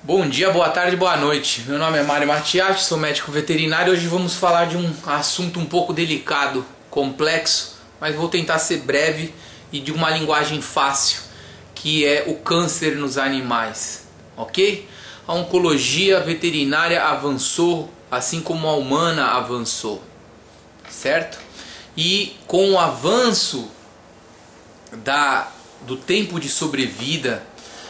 Bom dia, boa tarde, boa noite. Meu nome é Mário Matias, sou médico veterinário. Hoje vamos falar de um assunto um pouco delicado, complexo, mas vou tentar ser breve e de uma linguagem fácil, que é o câncer nos animais, ok? A oncologia veterinária avançou, assim como a humana avançou, certo? E com o avanço do tempo de sobrevida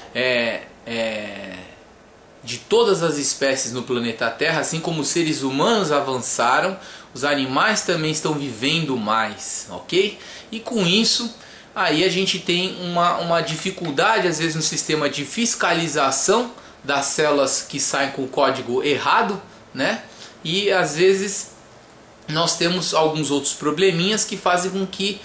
de todas as espécies no planeta Terra, assim como os seres humanos avançaram, os animais também estão vivendo mais, ok? E com isso, aí a gente tem uma dificuldade às vezes no sistema de fiscalização das células que saem com o código errado, né? E às vezes nós temos alguns outros probleminhas que fazem com que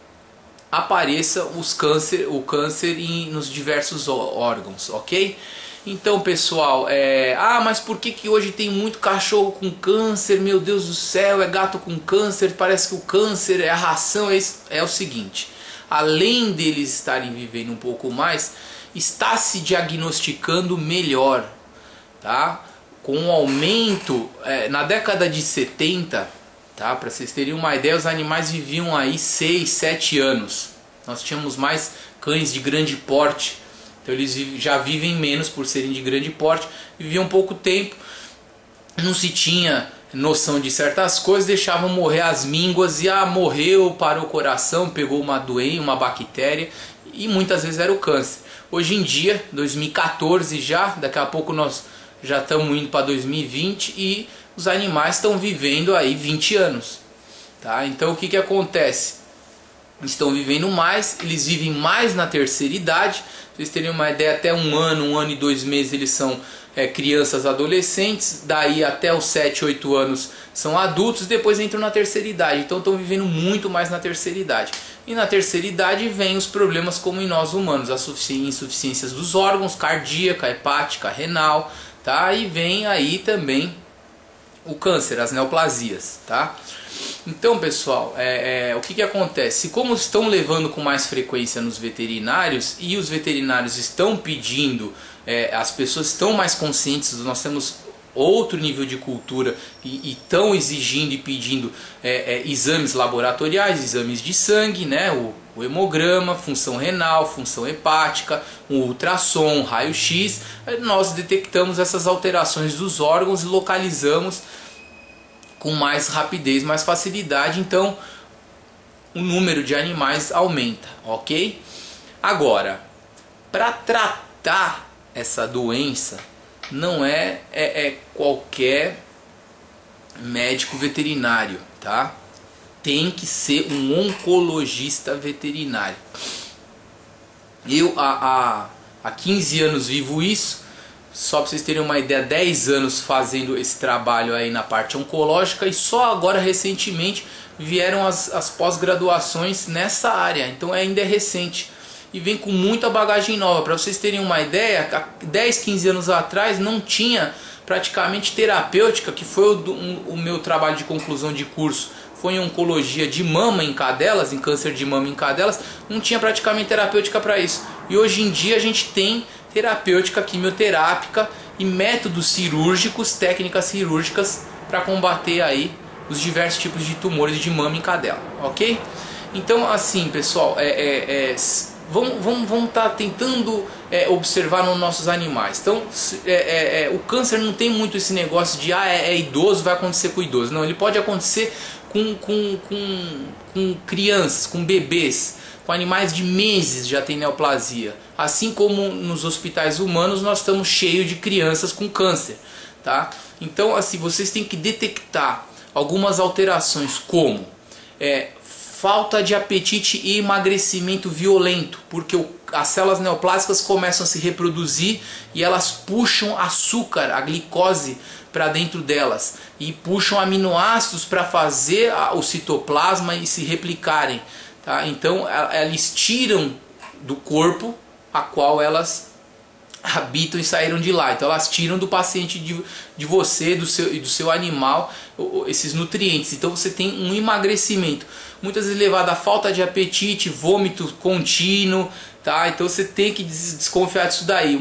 apareça o câncer nos diversos órgãos, ok? Então, pessoal, mas por que hoje tem muito cachorro com câncer? Meu Deus do céu, é gato com câncer, parece que o câncer é a ração. É o seguinte, além deles estarem vivendo um pouco mais, está se diagnosticando melhor, tá? Com o aumento, na década de 70, tá? Para vocês terem uma ideia, os animais viviam aí 6, 7 anos. Nós tínhamos mais cães de grande porte. Então eles já vivem menos por serem de grande porte, viviam pouco tempo, não se tinha noção de certas coisas, deixavam morrer as mínguas e morreu, parou o coração, pegou uma doença, uma bactéria e muitas vezes era o câncer. Hoje em dia, 2014 daqui a pouco nós já estamos indo para 2020 e os animais estão vivendo aí 20 anos. Tá? Então o que acontece? Estão vivendo mais, eles vivem mais na terceira idade. Pra vocês terem uma ideia, até um ano e 2 meses eles são crianças, adolescentes. Daí até os 7, 8 anos são adultos, depois entram na terceira idade. Então estão vivendo muito mais na terceira idade. E na terceira idade vem os problemas como em nós humanos, as insuficiências dos órgãos, cardíaca, hepática, renal, tá? E vem aí também o câncer, as neoplasias, tá? Então, pessoal, o que acontece? Como estão levando com mais frequência nos veterinários e os veterinários estão pedindo, as pessoas estão mais conscientes, nós temos outro nível de cultura e estão exigindo e pedindo exames laboratoriais, exames de sangue, né? O hemograma, função renal, função hepática, o ultrassom, raio-x. Nós detectamos essas alterações dos órgãos e localizamos com mais rapidez, mais facilidade, então o número de animais aumenta, ok? Agora, para tratar essa doença, não é qualquer médico veterinário, tá? Tem que ser um oncologista veterinário. Eu há 15 anos vivo isso. Só para vocês terem uma ideia, 10 anos fazendo esse trabalho aí na parte oncológica e só agora recentemente vieram as pós-graduações nessa área, então ainda é recente e vem com muita bagagem nova. Para vocês terem uma ideia, 10, 15 anos atrás não tinha praticamente terapêutica, que foi o meu trabalho de conclusão de curso, foi em oncologia de mama em cadelas, em câncer de mama em cadelas, não tinha praticamente terapêutica para isso. E hoje em dia a gente tem terapêutica quimioterápica e métodos cirúrgicos, técnicas cirúrgicas para combater aí os diversos tipos de tumores de mama em cadela, ok? Então assim, pessoal, vamos estar tentando observar nos nossos animais. Então o câncer não tem muito esse negócio de idoso, vai acontecer com idoso. Não, ele pode acontecer com crianças, com bebês, com animais de meses já tem neoplasia. Assim como nos hospitais humanos nós estamos cheios de crianças com câncer, tá? Então assim, vocês têm que detectar algumas alterações como falta de apetite e emagrecimento violento, porque as células neoplásicas começam a se reproduzir e elas puxam açúcar, a glicose, para dentro delas e puxam aminoácidos para fazer o citoplasma e se replicarem. Tá? Então eles tiram do corpo a qual elas habitam e saíram de lá. Então elas tiram do paciente, de você, do seu animal, esses nutrientes. Então você tem um emagrecimento, muitas vezes levado à falta de apetite, vômito contínuo, tá? Então você tem que desconfiar disso daí.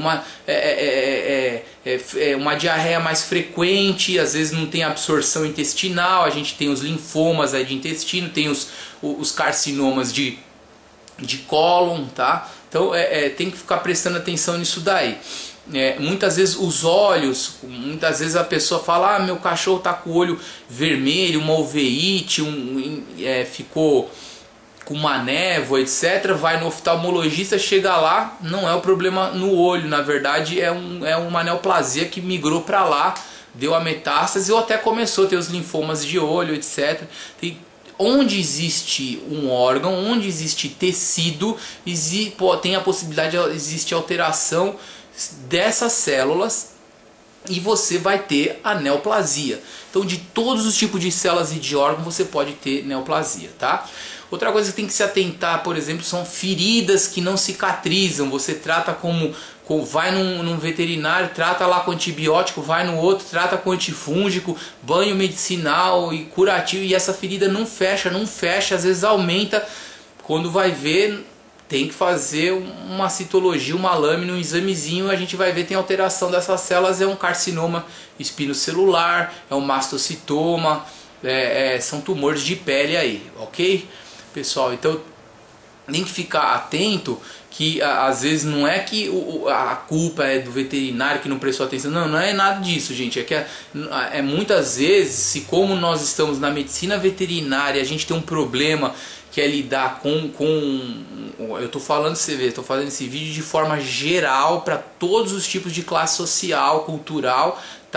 Uma diarreia mais frequente, às vezes não tem absorção intestinal, a gente tem os linfomas aí de intestino, tem os carcinomas de cólon, tá? Então tem que ficar prestando atenção nisso daí. Muitas vezes os olhos, muitas vezes a pessoa fala: meu cachorro tá com o olho vermelho, uma uveíte, ficou com uma névoa, etc. Vai no oftalmologista, chega lá, não é o problema no olho, na verdade é uma neoplasia que migrou para lá, deu a metástase ou até começou a ter os linfomas de olho, etc. Onde existe um órgão, onde existe tecido, tem a possibilidade de existir alteração dessas células e você vai ter a neoplasia. Então, de todos os tipos de células e de órgão você pode ter neoplasia, tá? Outra coisa que tem que se atentar, por exemplo, são feridas que não cicatrizam. Você trata vai num veterinário, trata lá com antibiótico, vai no outro, trata com antifúngico, banho medicinal e curativo, e essa ferida não fecha, às vezes aumenta. Quando vai ver, tem que fazer uma citologia, uma lâmina, um examezinho, a gente vai ver tem alteração dessas células, é um carcinoma espinocelular, é um mastocitoma, são tumores de pele aí, ok? Pessoal, então tem que ficar atento que às vezes não é que a culpa é do veterinário que não prestou atenção, não é nada disso, gente. É que muitas vezes, se como nós estamos na medicina veterinária, a gente tem um problema que é lidar eu estou falando, você vê, estou fazendo esse vídeo de forma geral para todos os tipos de classe social, cultural,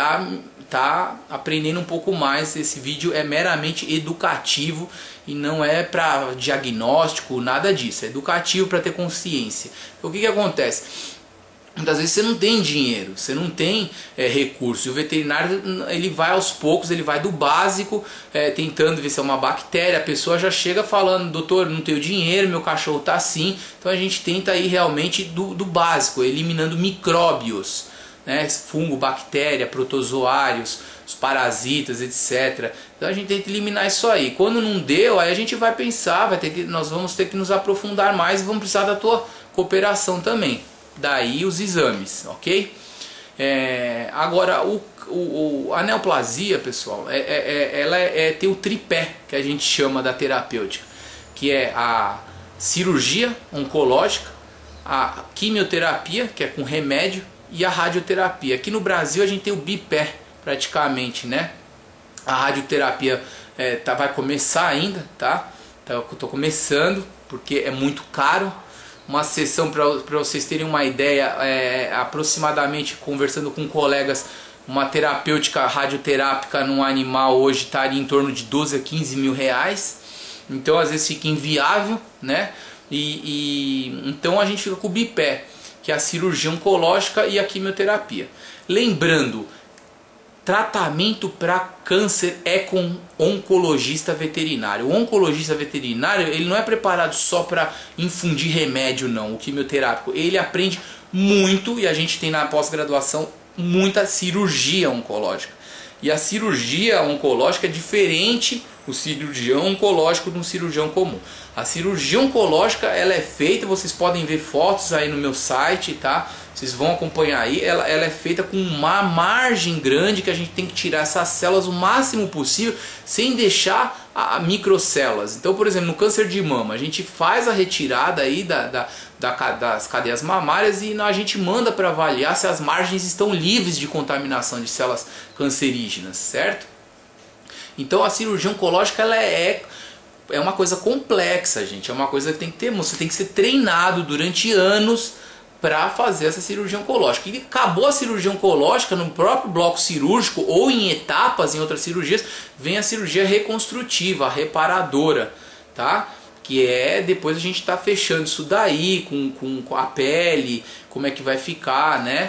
tá aprendendo um pouco mais. Esse vídeo é meramente educativo e não é para diagnóstico, nada disso, é educativo para ter consciência. Então, o que acontece? Muitas vezes você não tem dinheiro, você não tem recurso, e o veterinário ele vai aos poucos, ele vai do básico, tentando ver se é uma bactéria. A pessoa já chega falando: doutor, não tenho dinheiro, meu cachorro está assim. Então a gente tenta ir realmente do básico, eliminando micróbios, né? Fungo, bactéria, protozoários, os parasitas, etc. Então a gente tem que eliminar isso aí. Quando não deu, aí a gente vai pensar, nós vamos ter que nos aprofundar mais e vamos precisar da tua cooperação também. Daí os exames, ok? Agora a neoplasia, pessoal, ela tem o tripé que a gente chama da terapêutica, que é a cirurgia oncológica, a quimioterapia, que é com remédio, e a radioterapia. Aqui no Brasil a gente tem o bipé praticamente, né? A radioterapia vai começar ainda, tá? Então, eu tô começando porque é muito caro. Uma sessão, para vocês terem uma ideia, aproximadamente, conversando com colegas, uma terapêutica radioterápica num animal hoje estaria em torno de 12 a 15 mil reais. Então às vezes fica inviável, né? Então a gente fica com o bipé, que é a cirurgia oncológica e a quimioterapia. Lembrando, tratamento para câncer é com oncologista veterinário. O oncologista veterinário, ele não é preparado só para infundir remédio, não. O quimioterápico, ele aprende muito, e a gente tem na pós-graduação muita cirurgia oncológica. E a cirurgia oncológica é diferente o cirurgião oncológico de um cirurgião comum. A cirurgia oncológica, ela é feita, vocês podem ver fotos aí no meu site, tá? Vocês vão acompanhar aí, ela é feita com uma margem grande, que a gente tem que tirar essas células o máximo possível, sem deixar microcélulas. Então, por exemplo, no câncer de mama, a gente faz a retirada aí das cadeias mamárias e a gente manda para avaliar se as margens estão livres de contaminação de células cancerígenas, certo? Então a cirurgia oncológica, ela é uma coisa complexa, gente. É uma coisa que você tem que ser treinado durante anos para fazer essa cirurgia oncológica. E acabou a cirurgia oncológica, no próprio bloco cirúrgico ou em etapas em outras cirurgias, vem a cirurgia reconstrutiva, a reparadora, tá? Que depois a gente está fechando isso daí com a pele, como é que vai ficar, né?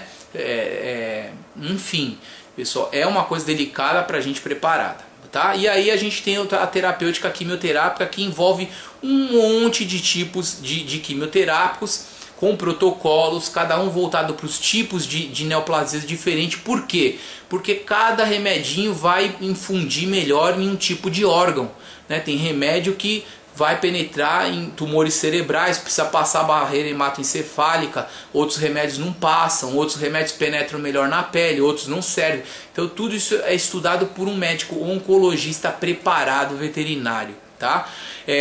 Enfim, pessoal, é uma coisa delicada para a gente preparada, tá? E aí a gente tem a terapêutica quimioterápica, que envolve um monte de tipos de quimioterápicos, com protocolos, cada um voltado para os tipos de neoplasias diferentes. Por quê? Porque cada remedinho vai infundir melhor em um tipo de órgão, né? Tem remédio que vai penetrar em tumores cerebrais, precisa passar a barreira hematoencefálica, outros remédios não passam, outros remédios penetram melhor na pele, outros não servem. Então tudo isso é estudado por um médico oncologista preparado veterinário, tá?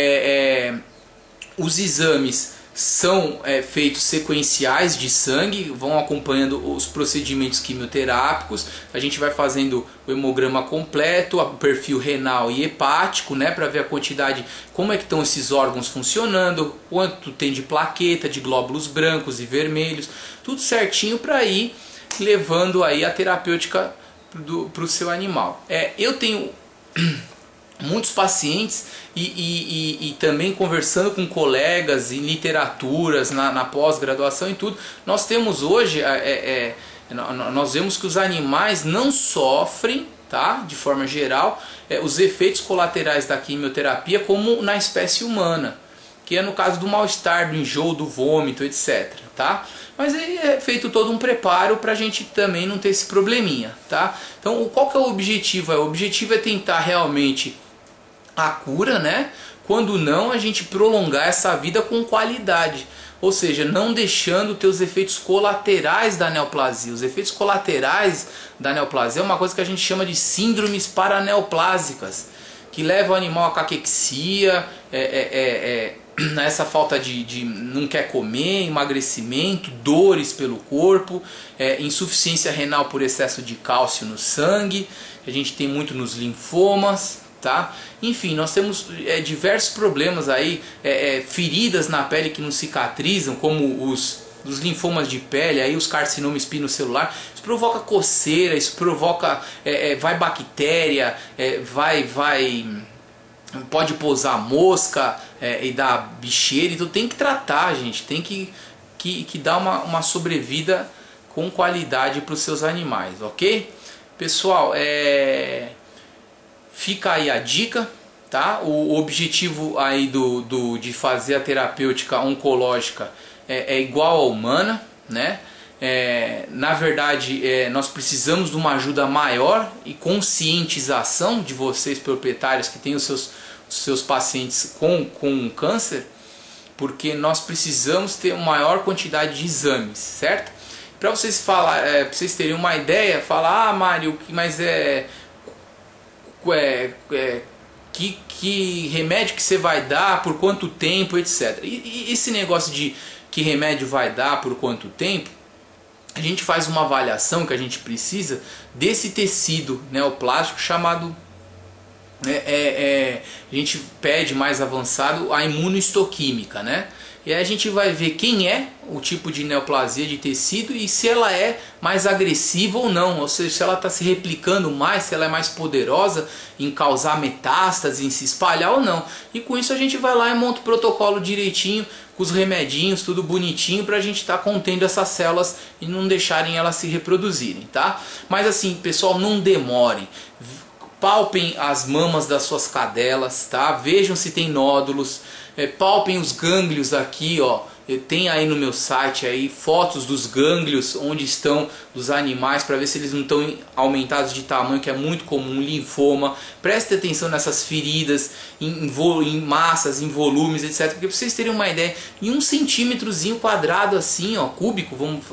Os exames são feitos sequenciais de sangue, vão acompanhando os procedimentos quimioterápicos. A gente vai fazendo o hemograma completo, o perfil renal e hepático, né, para ver a quantidade, como é que estão esses órgãos funcionando, quanto tem de plaqueta, de glóbulos brancos e vermelhos, tudo certinho para ir levando aí a terapêutica para o seu animal. Eu tenho muitos pacientes e também conversando com colegas em literaturas, na pós-graduação e tudo, nós temos hoje, nós vemos que os animais não sofrem, tá, de forma geral, os efeitos colaterais da quimioterapia como na espécie humana, que é no caso do mal-estar, do enjoo, do vômito, etc. Tá? Mas aí é feito todo um preparo para a gente também não ter esse probleminha. Tá? Então qual que é o objetivo? O objetivo é tentar realmente a cura, né? Quando não, a gente prolongar essa vida com qualidade, ou seja, não deixando ter os efeitos colaterais da neoplasia. Os efeitos colaterais da neoplasia é uma coisa que a gente chama de síndromes paraneoplásicas, que levam o animal a caquexia, essa falta de não quer comer, emagrecimento, dores pelo corpo, insuficiência renal por excesso de cálcio no sangue, que a gente tem muito nos linfomas. Tá? Enfim, nós temos diversos problemas aí, feridas na pele que não cicatrizam, como os linfomas de pele, aí os carcinomas espinocelular. Isso provoca coceira, isso provoca, vai bactéria, pode pousar mosca e dar bicheira. Então tem que tratar, gente, tem que dar uma sobrevida com qualidade para os seus animais, ok? Pessoal, fica aí a dica, tá? O objetivo aí de fazer a terapêutica oncológica é igual à humana, né? Na verdade, nós precisamos de uma ajuda maior e conscientização de vocês proprietários que têm os seus pacientes com câncer, porque nós precisamos ter uma maior quantidade de exames, certo? Para vocês pra vocês terem uma ideia, falar, Mário, mas que remédio que você vai dar, por quanto tempo, etc. E esse negócio de que remédio vai dar, por quanto tempo, a gente faz uma avaliação que a gente precisa desse tecido neoplástico chamado, a gente pede mais avançado a imunohistoquímica, né? E aí a gente vai ver quem é o tipo de neoplasia de tecido e se ela é mais agressiva ou não, ou seja, se ela está se replicando mais, se ela é mais poderosa em causar metástase, em se espalhar ou não. E com isso a gente vai lá e monta o protocolo direitinho, com os remedinhos, tudo bonitinho, para a gente estar contendo essas células e não deixarem elas se reproduzirem, tá? Mas assim, pessoal, não demorem. Palpem as mamas das suas cadelas, tá? Vejam se tem nódulos, palpem os gânglios aqui, ó. Tem aí no meu site aí fotos dos gânglios onde estão dos animais para ver se eles não estão aumentados de tamanho, que é muito comum, linfoma. Preste atenção nessas feridas, em massas, em volumes, etc. Porque para vocês terem uma ideia, em 1 centímetrozinho quadrado assim, ó, cúbico,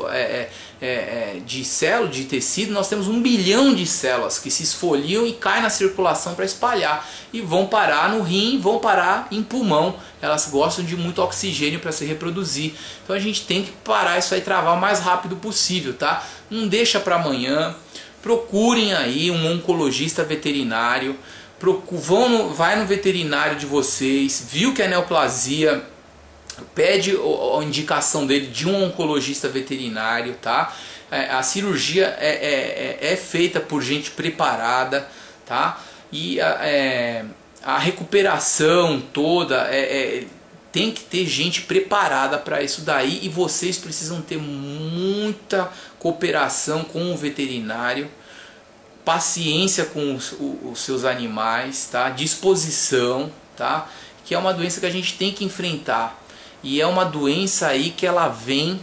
de célula, de tecido, nós temos 1 bilhão de células que se esfoliam e caem na circulação para espalhar e vão parar no rim, vão parar em pulmão. Elas gostam de muito oxigênio para se reproduzir. Então a gente tem que parar isso aí, travar o mais rápido possível, tá? Não deixa para amanhã. Procurem aí um oncologista veterinário. Vai no veterinário de vocês, viu que é neoplasia, pede a indicação dele de um oncologista veterinário, tá? A cirurgia é feita por gente preparada, tá? E a recuperação toda tem que ter gente preparada para isso daí, e vocês precisam ter muita cooperação com o veterinário, paciência com os seus animais, tá? Disposição, tá? Que é uma doença que a gente tem que enfrentar. e é uma doença aí que ela vem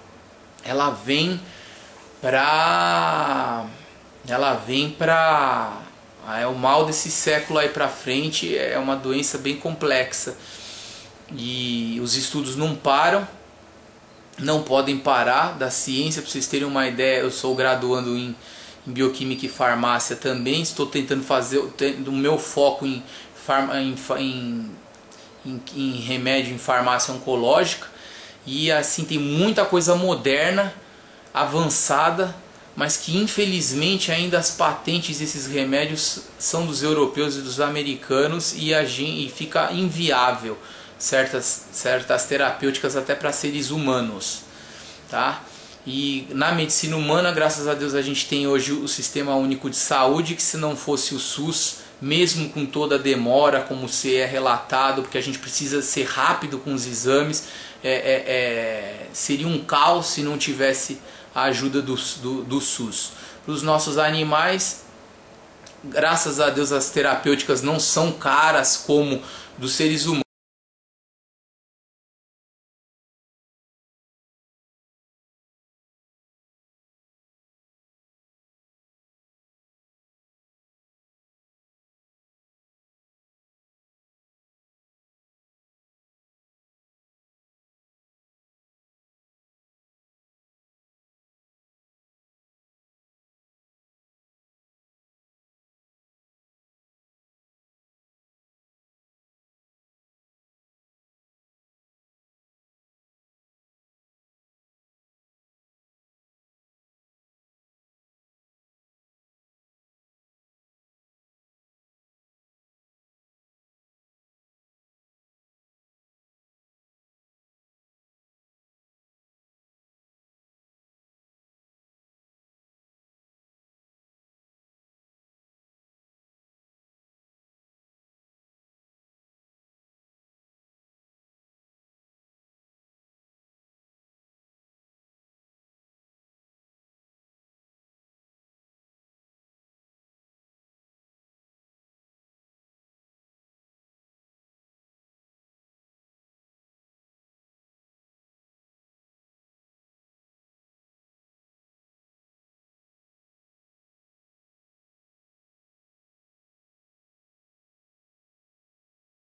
pra é o mal desse século aí pra frente. É uma doença bem complexa e os estudos não param, não podem parar, da ciência. Para vocês terem uma ideia, eu sou graduando em bioquímica e farmácia também, estou tentando fazer o meu foco em remédio em farmácia oncológica, e assim tem muita coisa moderna, avançada, mas que infelizmente ainda as patentes desses remédios são dos europeus e dos americanos, e fica inviável certas terapêuticas até para seres humanos, tá? E na medicina humana, graças a Deus, a gente tem hoje o Sistema Único de Saúde, que se não fosse o SUS, mesmo com toda a demora, como se é relatado, porque a gente precisa ser rápido com os exames, seria um caos se não tivesse a ajuda do SUS. Para os nossos animais, graças a Deus, as terapêuticas não são caras como dos seres humanos.